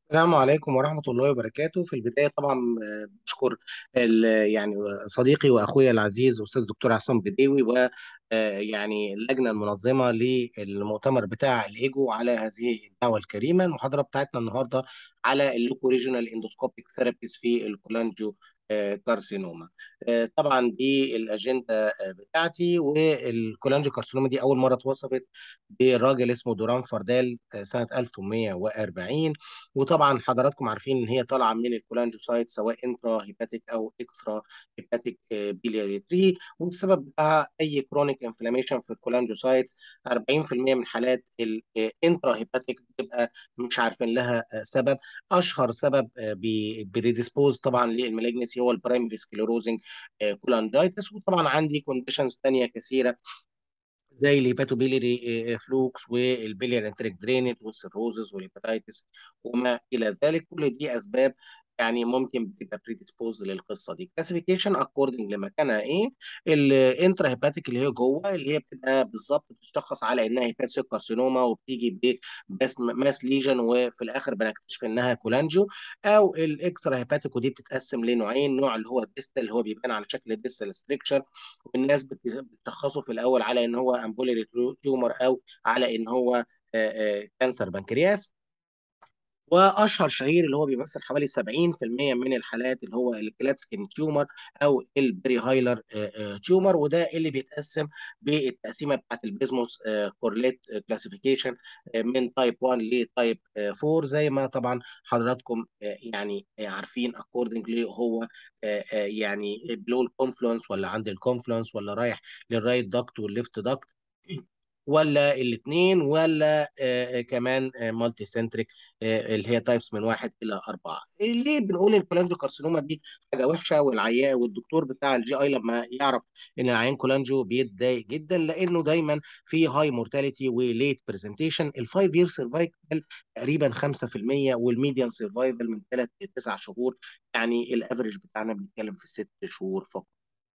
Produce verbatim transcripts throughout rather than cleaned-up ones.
السلام عليكم ورحمة الله وبركاته. في البداية طبعا آه، بشكر ال- يعني صديقي وأخوي العزيز أستاذ دكتور عصام بديوي و آه، يعني اللجنة المنظمة للمؤتمر بتاع الإيجو على هذه الدعوة الكريمة. المحاضرة بتاعتنا النهاردة على اللوكو ريجونال اندوسكوبيك ثيرابيز في الكولانجيو آه، كارسينوما. آه، طبعا دي الأجندة آه، بتاعتي. والكولانجيو كارسينوما دي أول مرة اتوصفت براجل اسمه دوران فاردال آه، سنة ألف وثمانمائة وأربعين. وطبعا حضراتكم عارفين ان هي طالعه من الكولانجوسايت سواء انترا هيباتيك او اكسترا هيباتيك بيلياري تري، والسبب بتاعها اي كرونيك انفلاميشن في الكولانجوسايت. أربعين في المية من حالات الانترا هيباتيك بتبقى مش عارفين لها آه، سبب. اشهر سبب بريديسبوز طبعا للمالجنسي هو البرايمري سكليروزنج كولاندايتس. وطبعا عندي كونديشنز تانية كثيره زي الهيباتوبيليري فلوكس والبيليار انتريك درينج والسيروزز والهيباتيتس وما الى ذلك. كل دي اسباب يعني ممكن بتبقى بريديسبوز للقصه دي. كلاسيفيكيشن اكوردنج لمكانها ايه. الانترا هيباتيك اللي هي جوه، اللي هي بتبقى بالظبط بتشخص على انها هيباتيك كارسينوما وبتيجي بس ماس ليجن وفي الاخر بنكتشف انها كولانجيو. او الاكسترا هيباتيك، ودي بتتقسم لنوعين: نوع اللي هو الديستال اللي هو بيبان على شكل الديستال ستريكشر، والناس بت- بتشخصه في الاول على ان هو امبوليري تيومر او على ان هو آه، آه، كانسر بنكرياس. واشهر شهير اللي هو بيمثل حوالي سبعين في المية من الحالات اللي هو الكلاتسكين تيومر او البري هايلر آه، آه، تيومر، وده اللي بيتقسم بالتقسيمه بتاعت البيزموس آه، كورليت كلاسيفيكيشن من تايب واحد لتايب أربعة، زي ما طبعا حضراتكم آه، يعني آه، عارفين اكوردنجلي هو آه، آه، يعني بلو الكونفلونس ولا عند الكونفلونس ولا رايح للرايت داكت والليفت داكت، ولا الاثنين، ولا آه، آه، كمان مالتي سنتريك اللي هي تايبس من واحد الى اربعه. ليه بنقول الكولانجيو كارسينوما دي حاجه وحشه؟ والعيان والدكتور بتاع الجي اي لما يعرف ان العيان كولانجيو بيتضايق جدا، لانه دايما في هاي مورتاليتي وليت برزنتيشن. الفايف يير سرفايفل تقريبا خمسة في المية، والميديان سرفايفل من ثلاث ل تسعة شهور. يعني الافرج بتاعنا بنتكلم في ست شهور فقط.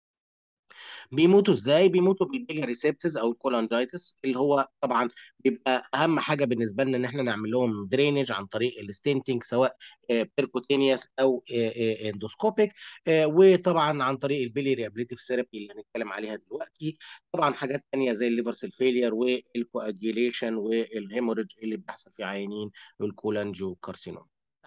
بيموتوا ازاي؟ بيموتوا بالبيلاري سيبسز او الكولانجايتس، اللي هو طبعا بيبقى اهم حاجه بالنسبه لنا ان احنا نعمل لهم درينج عن طريق الستنتنج، سواء بيركوتينيوس او اندوسكوبيك، وطبعا عن طريق البيلي ابليتيف ثيرابي اللي هنتكلم عليها دلوقتي. طبعا حاجات تانية زي الليفر سيل فيلير والكواجيليشن والهيموريدج اللي بيحصل في عيانين الكولانجيو كارسينوم.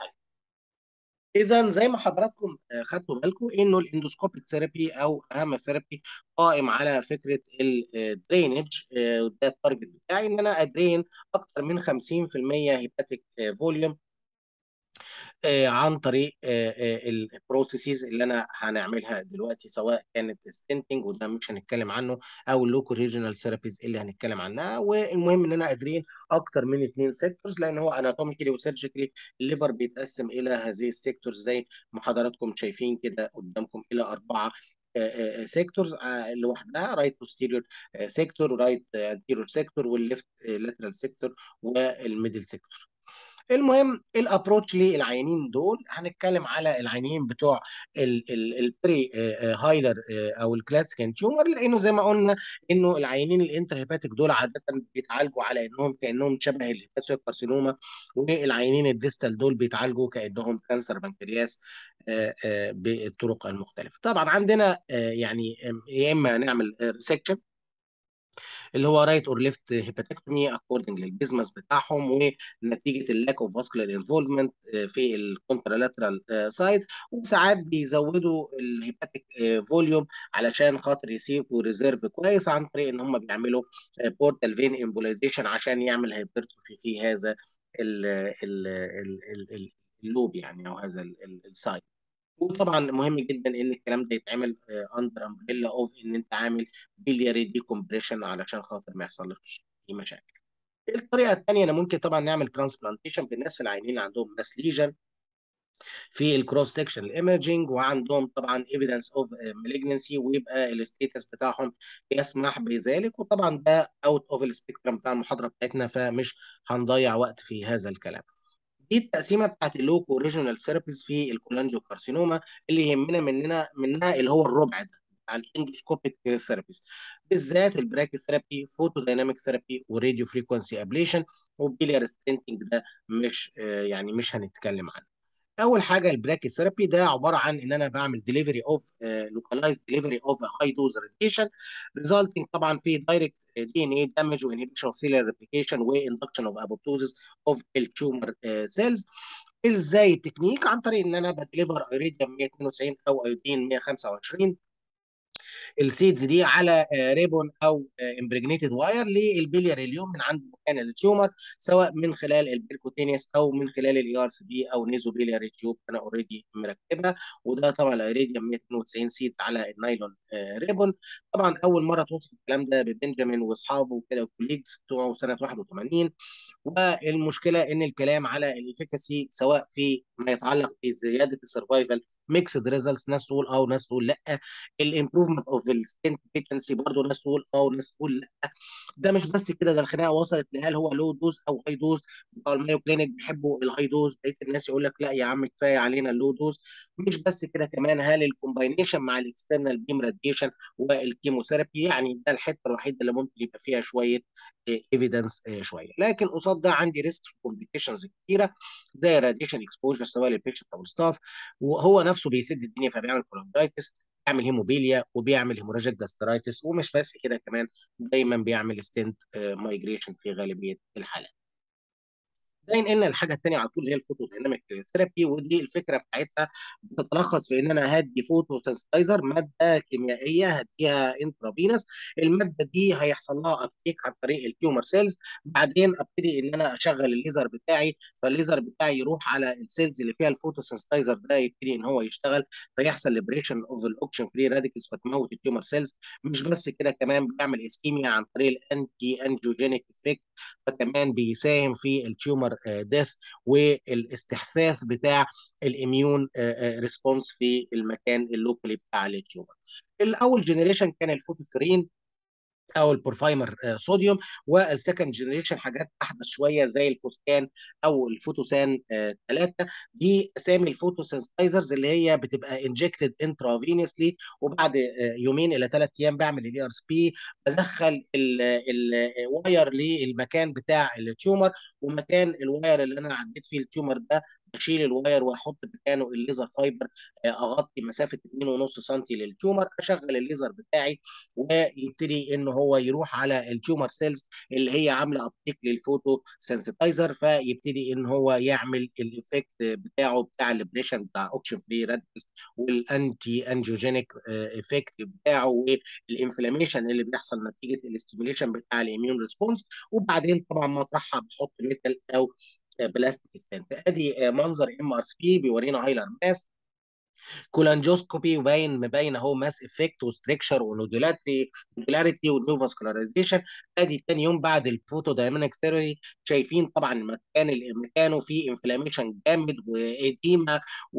اذا زي ما حضراتكم آه، خدتوا بالكم انه الاندوسكوبيك ثيرابي او اهم ثيرابي قائم على فكره الدرينج. ده التارجت بتاعي، ان انا ادرين اكتر من خمسين في المية هيباتيك فوليوم آه، عن طريق البروسيسز اللي انا هنعملها دلوقتي، سواء كانت ستنتنج وده مش هنتكلم عنه، او اللوكو ريجونال ثيرابيز اللي هنتكلم عنها. والمهم ان انا قادرين اكتر من اثنين سيكتورز، لان هو اناتوميكلي وسيرجيكلي الليفر بيتقسم الى هذه السيكتورز زي ما حضراتكم شايفين كده قدامكم الى اربعه سيكتورز لوحدها: رايت بوستيريور سيكتور، ورايت انتيريور سيكتور، والليفت لاترال سيكتور، والميدل سيكتور. المهم الابروتش للعيانين دول، هنتكلم على العيانين بتوع البري هايلر او الكلاسيكان تيومر، لانه زي ما قلنا انه العيانين الانتر هيباتيك دول عاده بيتعالجوا على انهم كانهم شبه الهيباتيك كارسينوما، والعيانين الديستال دول بيتعالجوا كانهم كانسر بنكرياس آه، آه، بالطرق المختلفه. طبعا عندنا آه، يعني آم، يا اما نعمل ريسكشن اللي هو رايت اور ليفت هيباتكتومي اكوردنج للبيزمس بتاعهم، ونتيجه اللاك اوف فاسكولار انفولفمنت في الكونترالاترال سايد. وساعات بيزودوا الهيباتيك فوليوم علشان خاطر يسيبوا ريزيرف كويس عن طريق ان هم بيعملوا بورتال فين امبولايزيشن عشان يعمل هايبرتروفي في هذا ال ال ال ال اللوب يعني، او هذا السايد. وطبعا مهم جدا ان الكلام ده يتعمل اندر امبريلا اوف ان انت عامل بيلياري دي كومبريشن علشان خاطر ما يحصلش اي مشاكل. الطريقه الثانيه انا ممكن طبعا نعمل ترانسبلانتيشن بالناس في العينين اللي عندهم ماس ليجن في الكروس سكشن الايمرجنج، وعندهم طبعا ايفيدنس اوف مالجنسي، ويبقى الستيتس بتاعهم يسمح بذلك. وطبعا ده اوت اوف السبيكترم بتاع المحاضره بتاعتنا، فمش هنضيع وقت في هذا الكلام. دي التقسيمه بتاعت اللوكو ريجونال ثيرابيز في الكولانجيو كارسينوما. اللي يهمنا مننا منها اللي هو الربع ده بتاع الاندوسكوبيك ثيرابيز، بالذات البراكي ثيرابي، فوتو دايناميك ثيرابي، وراديو فريكونسي ابليشن، وبيليار ستنتنج ده مش آه، يعني مش هنتكلم عنه. اول حاجه البراكي ثيرابي ده عباره عن ان انا بعمل ديليفري اوف لوكالايزد ديليفري اوف هاي دوز راديشن، ريزلتنج طبعا في دايركت دي ان اي دامج وانهبيشن اوف سيلر ريبليكيشن واندكشن اوف ابوبتوزس اوف التيومر سيلز. ازاي التكنيك؟ عن طريق ان انا بديليفر ايريديوم مية واتنين وتسعين او ايودين مية وخمسة وعشرين السيدز دي على ريبون او امبريجنيتد واير للبلياري اليوم من عند مكان التيومر، سواء من خلال البيركوتينيوس او من خلال الاي ار سي بي او نيزو بيلياري تيوب انا اوريدي مركبها. وده طبعا الايريديوم مية واتنين وتسعين سيدز على النايلون ريبون. طبعا اول مره توصف الكلام ده ببنجامين واصحابه وكده والكوليجز بتوعه سنه واحد وتمانين. والمشكله ان الكلام على الافيكاسي سواء في ما يتعلق بزياده السرفايفل ميكسد ريزلتس، ناس تقول اه وناس تقول لا. الامبروفمنت اوف الستنت بيتنسي برضه ناس تقول اه وناس تقول لا. ده مش بس كده، ده الخناقه وصلت لهل هو لو دوز او هاي دوز. بتوع المايو كلينيك بيحبوا الهاي دوز، بقيه الناس يقول لك لا يا عم كفايه علينا اللو دوز. مش بس كده كمان، هل الكومباينيشن مع الاكسترنال بيم راديشن والكيموثيرابي، يعني ده الحته الوحيده اللي ممكن يبقى فيها شويه ايفيدنس شويه. لكن قصاد ده عندي ريسك كومبليكيشنز كتيره زي راديشن اكسبوجر سواء للبيشنت او الستاف، وهو نفسه بيسد الدنيا فبيعمل كولونجايتس، بيعمل هيموبيليا وبيعمل هيموراجيك جاسترايتس. ومش بس كده كمان، دايما بيعمل ستنت مايجريشن في غالبيه الحالات. ده ينقلنا الحاجه الثانيه على طول اللي هي الفوتو دايناميك ثيرابي، ودي الفكره بتاعتها بتتلخص في ان انا هدي فوتو سنسيتايزر، ماده كيميائيه هديها انترافينوس. الماده دي هيحصل لها ابتيك عن طريق التيومر سيلز، بعدين ابتدي ان انا اشغل الليزر بتاعي، فالليزر بتاعي يروح على السيلز اللي فيها الفوتو سنسيتايزر ده، يبتدي ان هو يشتغل فيحصل ليبريشن اوف الاوكشن فري راديكلز فتموت التيومر سيلز. مش بس كده كمان، بيعمل اسكيميا عن طريق الانتي انجيوجينيك افكت، فكمان بيساهم في التيومر ديث والاستحثاث بتاع الاميون ريسبونس في المكان اللوكالي بتاع التيومر. الاول جنريشن كان الفوتوفرين او البورفايمر آه، صوديوم، والسكند جنريشن حاجات احدث شويه زي الفوسكان او الفوتوسان ثلاثة. دي اسامي الفوتوسنسيتايزرز اللي هي بتبقى انجكتد انترافينوسلي، وبعد آه، يومين الى ثلاث ايام بعمل الاي ار اس بي، بدخل الواير للمكان بتاع التيومر، ومكان الواير اللي انا عديت فيه التيومر ده بشيل الواير واحط مكانه الليزر فايبر، آه، اغطي مسافه اتنين ونص سم للتيومر، اشغل الليزر بتاعي ويبتدي ان هو يروح على التيومر سيلز اللي هي عامله ابتيك للفوتو سنسيتايزر، فيبتدي ان هو يعمل الايفكت بتاعه بتاع الابريشن بتاع اوكشن فري راديكلز والانتي انجيوجينيك افكت بتاعه والانفلاميشن اللي بيحصل نتيجه الاستيميوليشن بتاع الاميون ريسبونس. وبعدين طبعا مطرحها بحط ميتال او بلاستيك ستانت. ادي منظر ام ار سي بي بيورينا هايلر ماس كولانجوسكوبي، وباين مبين اهو ماس افكت وستريكشر ونودولاريتي نودولاريتي ونيو فاسكولاريزيشن. ادي تاني يوم بعد الفوتو دايناميك ثيرابي، شايفين طبعا المكان اللي مكانه فيه انفلاميشن جامد واديما،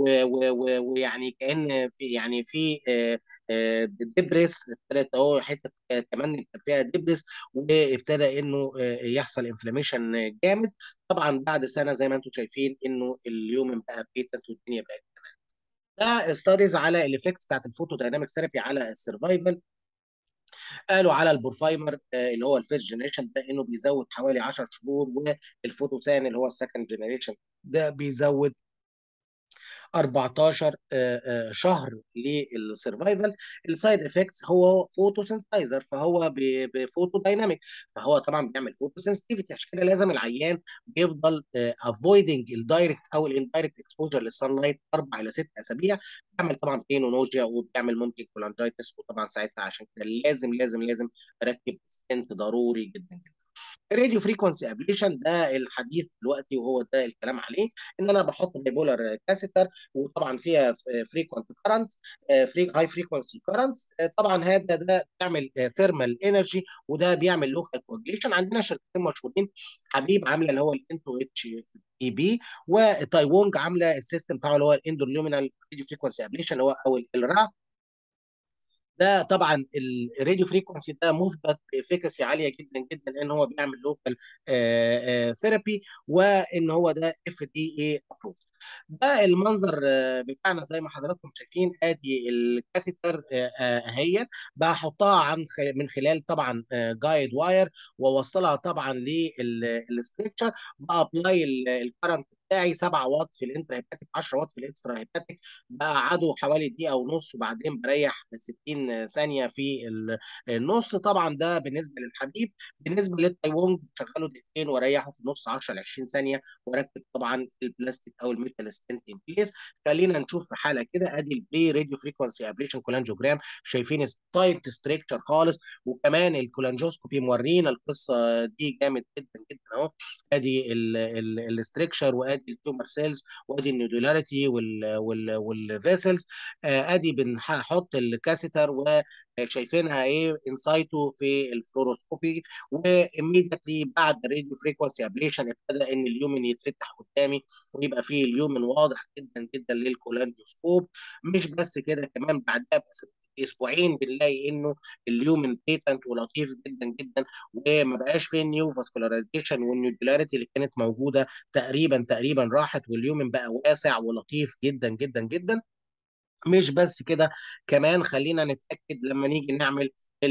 ويعني كان في يعني في آه، آه، دبرس ابتدت اهو حته آه، كمان فيها دبرس، وابتدى انه آه، يحصل انفلاميشن جامد. طبعا بعد سنه زي ما انتم شايفين انه اليوم بقى بيتنت والدنيا بقت. ده ستاديز على الايفكتس بتاعت الفوتو دايناميك ثيرابي على السرفايفل. قالوا على البورفايمر آه، اللي هو الفيرست جنريشن ده انه بيزود حوالي عشر شهور، والفوتوسان اللي هو السكند جنريشن ده بيزود اربعتاشر آه، آه، شهر للسرفايفل. السايد افكتس هو فوتو سنسيتايزر، فهو بفوتو دايناميك، فهو طبعا بيعمل فوتو سنسيتيفيتي، عشان كده لازم العيان بيفضل افويدنج الدايركت او الاندايركت اكسبوجر للسان لايت اربع الى ست اسابيع. بيعمل طبعا بين ونوجيا وبيعمل ممكن كولانجايتس، وطبعا ساعتها عشان كده لازم لازم لازم اركب ستنت ضروري جدا جدا. الراديو فريكونسي ابليشن ده الحديث دلوقتي، وهو ده الكلام عليه، ان انا بحط بايبولار كاسيتر وطبعا فيها فريكونت كارنت، فري هاي فريكونسي كارنت. طبعا هذا ده بيعمل ثيرمال انرجي، وده بيعمل لوكال كوجليشن. عندنا شركتين مشهورين، حبيب عامله اللي هو الانتو اتش اي بي، وتايوونج عامله السيستم بتاعه اللي هو الاندولومينال راديو فريكونسي ابليشن اللي هو او الرا. ده طبعا الراديو فريكونسي ده مثبت بافيكاسي عاليه جدا جدا ان هو بيعمل لوكال ثيرابي، وان هو ده اف دي اي ابروف. ده المنظر آه، بتاعنا زي ما حضراتكم شايفين. ادي الكاثيتر آه، آه، اهي بحطها عن خ- من خلال طبعا جايد واير، واوصلها طبعا للستريكشر، بابلاي الكرنت بتاعي سبعة واط في الانترا هيباتيك، عشرة واط في الاكسترا هيباتيك، بقعده حوالي دقيقه ونص، وبعدين بريح ستين ثانيه في ال- النص. طبعا ده بالنسبه للحبيب. بالنسبه للتايوانج بشغله دقيقتين واريحه في النص عشرة ل عشرين ثانيه، واركب طبعا البلاستيك او الميتال ستنت ان بليس. خلينا نشوف في حاله كده. ادي البري راديو فريكونسي ابريشن كولانجوجرام، شايفين تايت ستريكشر خالص، وكمان الكولانجوسكوبي مورينا القصه دي جامد جدا جدا اهو. ادي الاستركشر، وادي التومر سيلز، وادي النودولاريتي والفيسلز. ادي بنحط الكاسيتر وشايفينها ايه انسايتو في الفلوروسكوبي. وإميديتلي بعد الراديو فريكونسي ابليشن ابتدى ان اليومن يتفتح قدامي، ويبقى فيه اليومن واضح جدا جدا للكولانجوسكوب. مش بس كده، كمان بعدها بس اسبوعين بنلاقي انه اليومن بيتنت ولطيف جدا جدا، وما بقاش فيه نيو فاسكولاريزيشن، والنيودولاريتي اللي كانت موجوده تقريبا تقريبا راحت، واليومن بقى واسع ولطيف جدا جدا جدا. مش بس كده، كمان خلينا نتأكد لما نيجي نعمل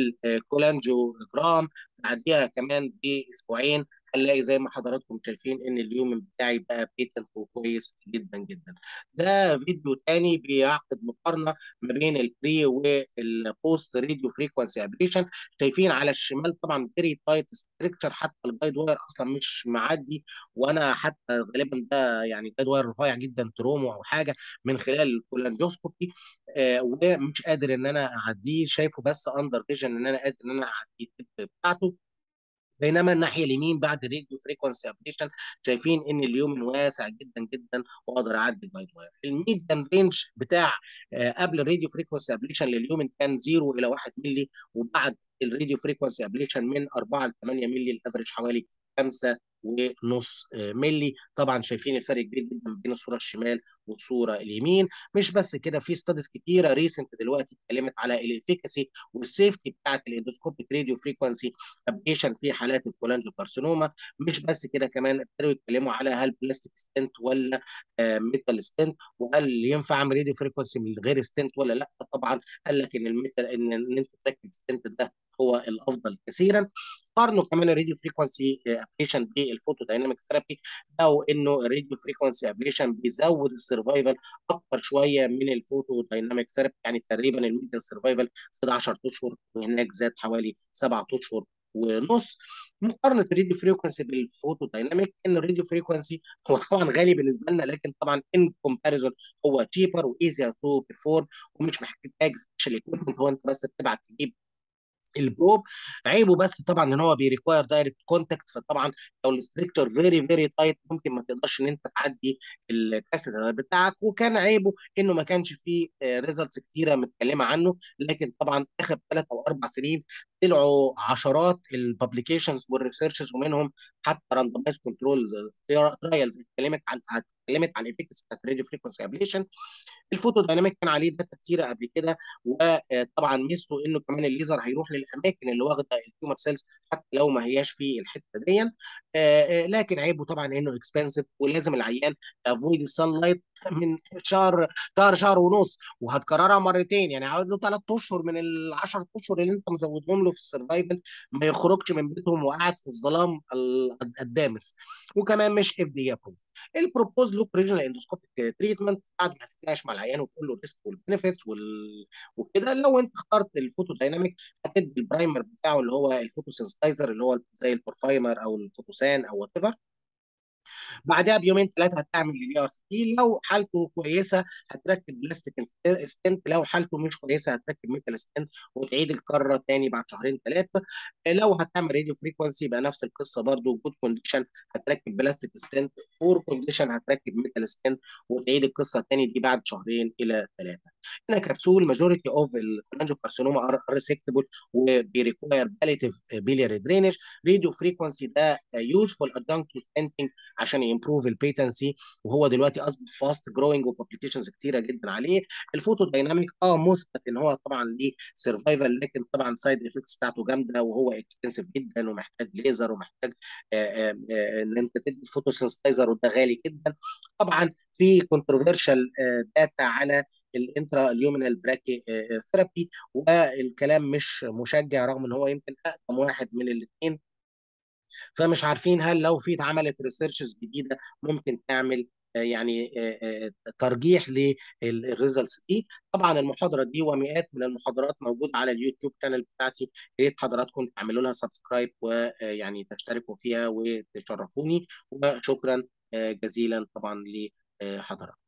الكولانجيوجرام بعديها كمان بأسبوعين، هنلاقي زي ما حضراتكم شايفين ان اليوم بتاعي بقى بيتنت وكويس جدا جدا. ده فيديو تاني بيعقد مقارنة ما بين البري والبوست راديو فريكونسي ابليشن. شايفين على الشمال طبعا فيري تايت ستريكشر، حتى الجايد واير اصلا مش معدي، وانا حتى غالبا ده يعني جايد واير رفيع جدا ترومو او حاجه من خلال الكولانجوسكوبي. آه ومش قادر ان انا اعديه، شايفه بس اندر فيجن ان انا قادر ان انا اعديه التب بتاعته. بينما الناحيه اليمين بعد الراديو فريكونسي ابليشن شايفين ان اليوم واسع جدا جدا، واقدر اعدي الجايد واير. الميديان رينج بتاع آه قبل الراديو فريكونسي ابليشن لليوم كان صفر الى واحد مللي، وبعد الراديو فريكونسي ابليشن من أربعة ل ثمانية مللي، الافرج حوالي خمسة ونص ملي. طبعا شايفين الفرق كبير جدا بين الصوره الشمال والصوره اليمين. مش بس كده، في ستاديز كتيره ريسنت دلوقتي اتكلمت على الافيكاسي والسيفتي بتاعت الاندوسكوبيك راديو فريكونسي ابليشن في حالات الكولانجوكارسينوما. مش بس كده، كمان ابتدوا يتكلموا على هل بلاستيك ستنت ولا آه ميتال ستنت، وهل ينفع اعمل راديو فريكونسي من غير ستنت ولا لا. طبعا قال لك ان الميتال ان ان انت تركب ستنت ده هو الافضل كثيرا. قارنوا كمان الراديو فريكونسي ابليشن بالفوتو دايناميك ثيرابي، او انه الراديو فريكونسي ابليشن بيزود السرفايفل اكتر شويه من الفوتو دايناميك ثيرابي. يعني تقريبا الميديان سرفايفل ستاشر اشهر، وهناك زاد حوالي سبعة اشهر ونص. مقارنه الراديو فريكونسي بالفوتو دايناميك، ان الراديو فريكونسي هو طبعا غالي بالنسبه لنا، لكن طبعا ان كومباريزون هو تشيبر وايزير تو بيرفورم، ومش محتاج سبيشال ايكويبمنت، هو انت بس بتبعت تجيب البروب. عيبه بس طبعا ان هو بيريكواير دايركت كونتاكت، فطبعا لو الاستركتشر فيري فيري تايت ممكن ما تقدرش ان انت تعدي الكاستر بتاعك. وكان عيبه انه ما كانش فيه ريزلتس كتيره متكلمه عنه، لكن طبعا اخر ثلاث او اربع سنين طلعوا عشرات الببليكيشنز والريسيرشز، ومنهم حتى راندمايز كنترول ترايلز اتكلمت عن اتكلمت عن الافكتس بتاعت الراديو فريكونسي ابليشن. الفوتو دايناميك كان عليه داتا كتيره قبل كده، وطبعا ميزته انه كمان الليزر هيروح للاماكن اللي واخده التيومر سيلز حتى لو ما هياش في الحته دي. لكن عيبه طبعا انه اكسبنسيف، ولازم العيان افويد السان لايت من شهر شهر شهر ونص، وهتكررها مرتين. يعني عاوز له ثلاث اشهر من ال عشرة اشهر اللي انت مزودهم له في السرفايفل ما يخرجش من بيتهم وقاعد في الظلام الدامس. وكمان مش اف دي ابروف. البروبوز لوك ريجنال اندوسكوبيك تريتمنت، بعد ما هتتناقش مع العيان وتقول له الريسك والبنفيتس وال... وكده. لو انت اخترت الفوتو دايناميك هتدي البرايمر بتاعه اللي هو الفوتو سنسيتايزر، اللي هو زي البورفايمر او الفوتوسان او وات ايفر. بعدها بيومين ثلاثه هتعمل الاي ار سي. لو حالته كويسه هتركب بلاستيك ستنت، لو حالته مش كويسه هتركب ميتال ستنت، وتعيد الكره تاني بعد شهرين ثلاثه. لو هتعمل راديو فريكونسي يبقى نفس القصه برضو. جود كونديشن هتركب بلاستيك ستنت، فور كونديشن هتركب ميتال ستنت، وتعيد القصه تاني دي بعد شهرين الى ثلاثه. ان كبسول ماجوريتي اوف الكولانجيوكارسينوما ار ريسكتبل وبيريكواير باليتيف بيلياري درينج. راديو فريكونسي ده يوزفول ادجنكت ستنتنج عشان يمبروف البيتنسي، وهو دلوقتي اصبح فاست جروينج وببليكيشنز كتيره جدا عليه. الفوتو دايناميك اه مثبت ان هو طبعا ليه سرفايفل، لكن طبعا سايد افكتس بتاعته جامده، وهو اكستنسيف جدا ومحتاج ليزر ومحتاج آه، آه، آه، ان انت تدي فوتوسنسيتايزر، وده غالي جدا. طبعا في كونتروفيرشال داتا على الانترا اليومينال براكي ثيرابي، والكلام مش مشجع رغم ان هو يمكن اقدم واحد من الاثنين. فمش عارفين هل لو في اتعملت ريسيرشز جديده ممكن تعمل آه، يعني آه، آه، ترجيح للريزلتس دي. طبعا المحاضره دي ومئات من المحاضرات موجوده على اليوتيوب شانل بتاعتي، يا ريت حضراتكم تعملوا لها سبسكرايب ويعني تشتركوا فيها وتشرفوني. وشكرا آه، جزيلا طبعا لحضراتكم.